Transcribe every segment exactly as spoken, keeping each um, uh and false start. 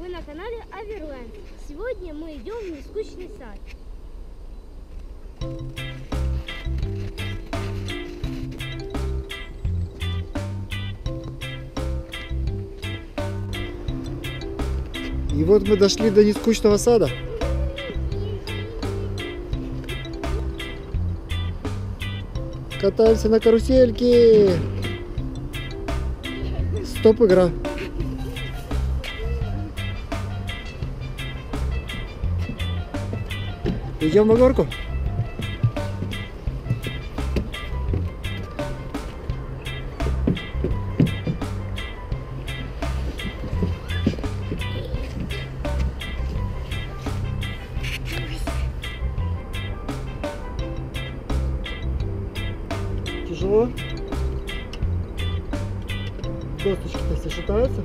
Вы на канале Аверленд. Сегодня мы идем в нескучный сад. И вот мы дошли до нескучного сада. Катаемся на карусельке. Стоп, игра. Идем на горку. Тяжело. Досточки-то все шатаются.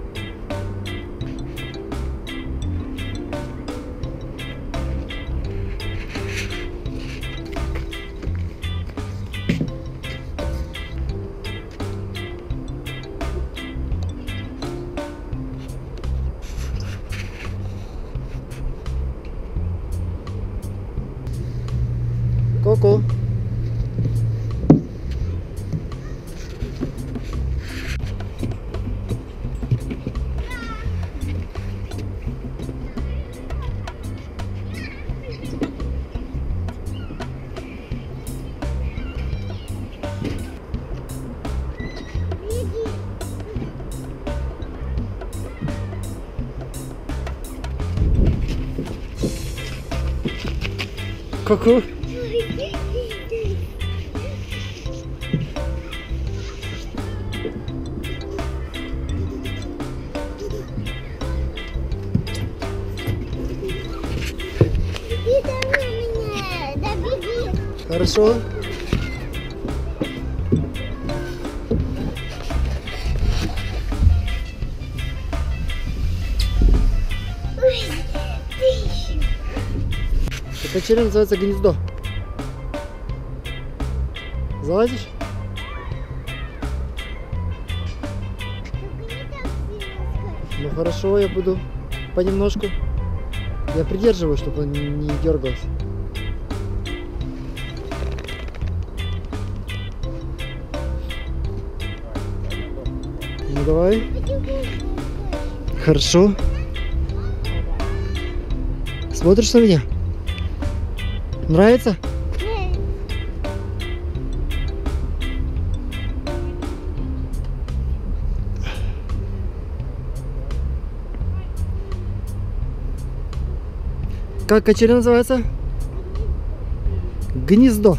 Ко-ко. Ко-ко. Хорошо. Эта черепа называется гнездо. Залазишь? Ну хорошо, я буду понемножку. Я придерживаю, чтобы он не дергался. Ну давай. Хорошо. Смотришь на меня? Нравится? Как качели называется? Гнездо.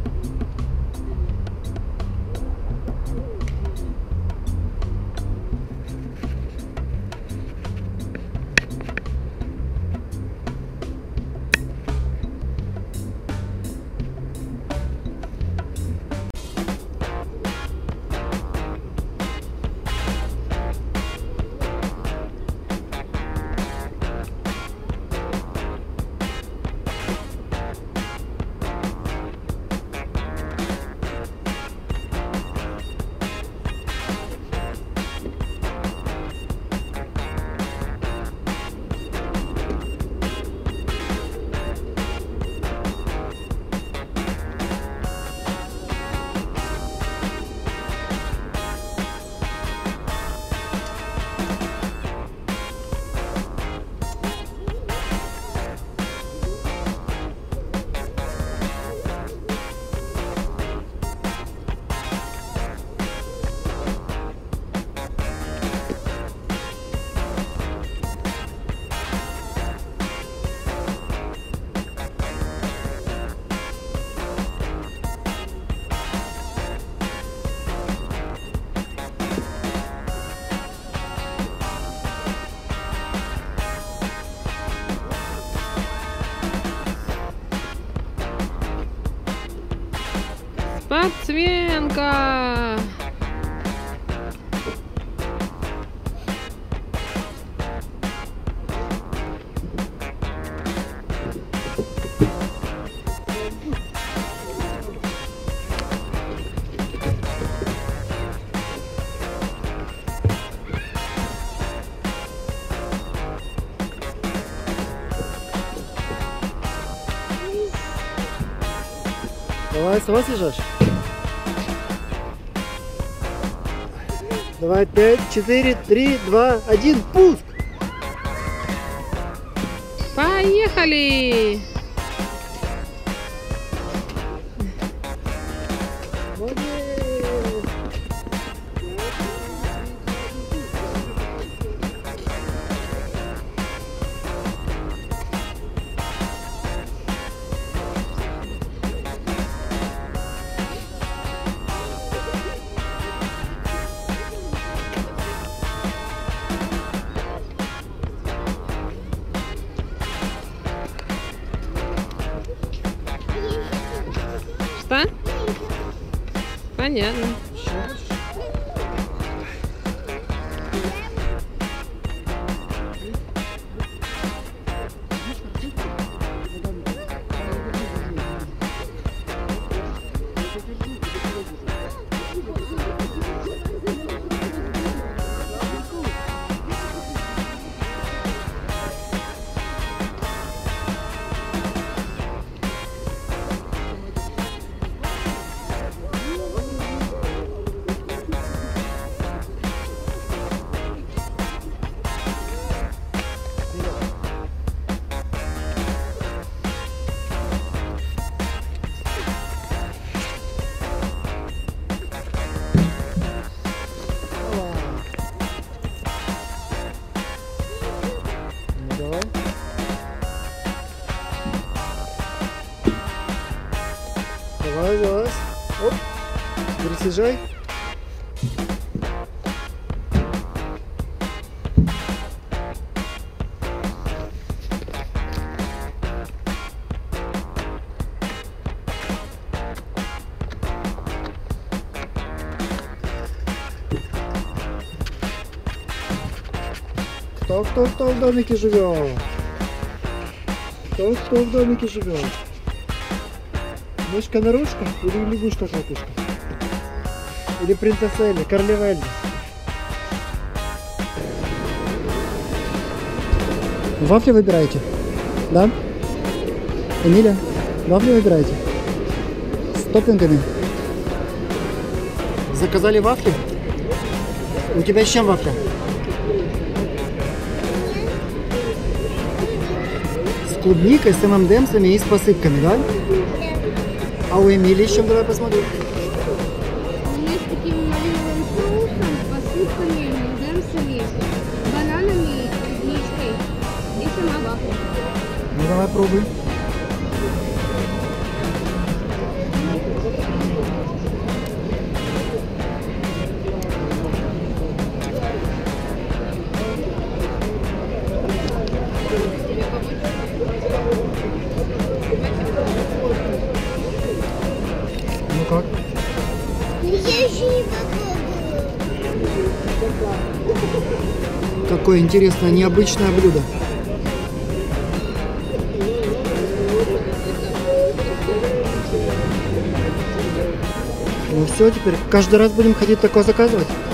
Спортсменка! Давай, сама съезжаешь. Давай, пять, четыре, три, два, один, пуск! Поехали! Молодец! Что? Понятно. Давай. Давай, давай. Оп. Теперь съезжай. Кто, кто, кто в домике живет? Кто, кто в домике живет? Мышка-нарушка или лягушка-катушка? Или принцесса Элли, королева Эльза? Вафли выбираете? Да? Эмилия, вафли выбираете? С топпингами? Заказали вафли? У тебя с чем вафля? С клубникой, с эм энд эмсами и с посыпками, да? А у Эмилии с чем? Давай посмотрим. У меня с таким малиновым соусом, посыпками, мендемсами, бананами, клубничкой и сама вафля. Ну давай пробуй. Ну как? Я еще не попробовала. Какое интересное, необычное блюдо. Ну все, теперь каждый раз будем ходить такое заказывать?